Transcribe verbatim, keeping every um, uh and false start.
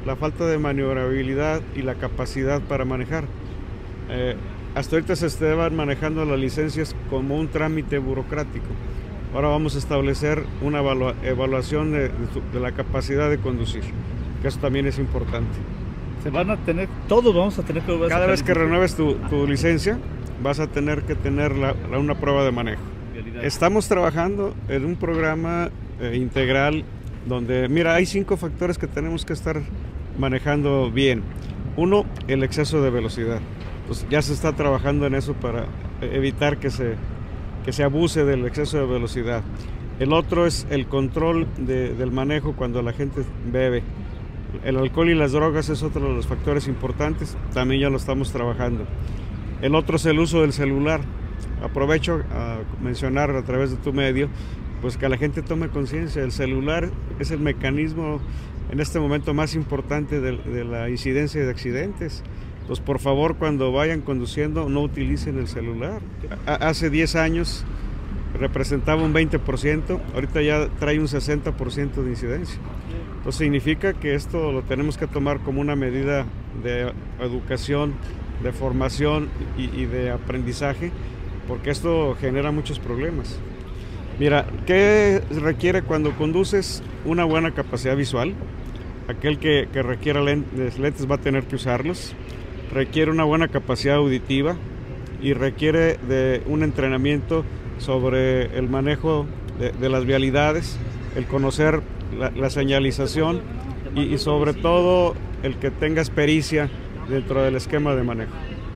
la falta de maniobrabilidad y la capacidad para manejar. Eh, hasta ahorita se estaban manejando las licencias como un trámite burocrático. Ahora vamos a establecer una evalu evaluación de, de, de la capacidad de conducir, que eso también es importante. Se van a tener, todos vamos a tener que volver a Cada sacar vez que renueves tu, tu licencia, vas a tener que tener la, la, una prueba de manejo. Realidad. Estamos trabajando en un programa eh, integral donde, mira, hay cinco factores que tenemos que estar manejando bien. Uno, el exceso de velocidad. Pues ya se está trabajando en eso para evitar que se, que se abuse del exceso de velocidad. El otro es el control de, del manejo cuando la gente bebe. El alcohol y las drogas es otro de los factores importantes, también ya lo estamos trabajando. El otro es el uso del celular. Aprovecho a mencionar a través de tu medio, pues que la gente tome conciencia. El celular es el mecanismo en este momento más importante de, de la incidencia de accidentes. Pues por favor, cuando vayan conduciendo, no utilicen el celular. Hace diez años representaba un veinte por ciento, ahorita ya trae un sesenta por ciento de incidencia. Entonces significa que esto lo tenemos que tomar como una medida de educación, de formación y, y de aprendizaje, porque esto genera muchos problemas. Mira, ¿qué requiere cuando conduces? Una buena capacidad visual. Aquel que, que requiera lentes, lentes va a tener que usarlos. Requiere una buena capacidad auditiva y requiere de un entrenamiento sobre el manejo de, de las vialidades, el conocer la, la señalización y, y sobre todo el que tengas pericia dentro del esquema de manejo.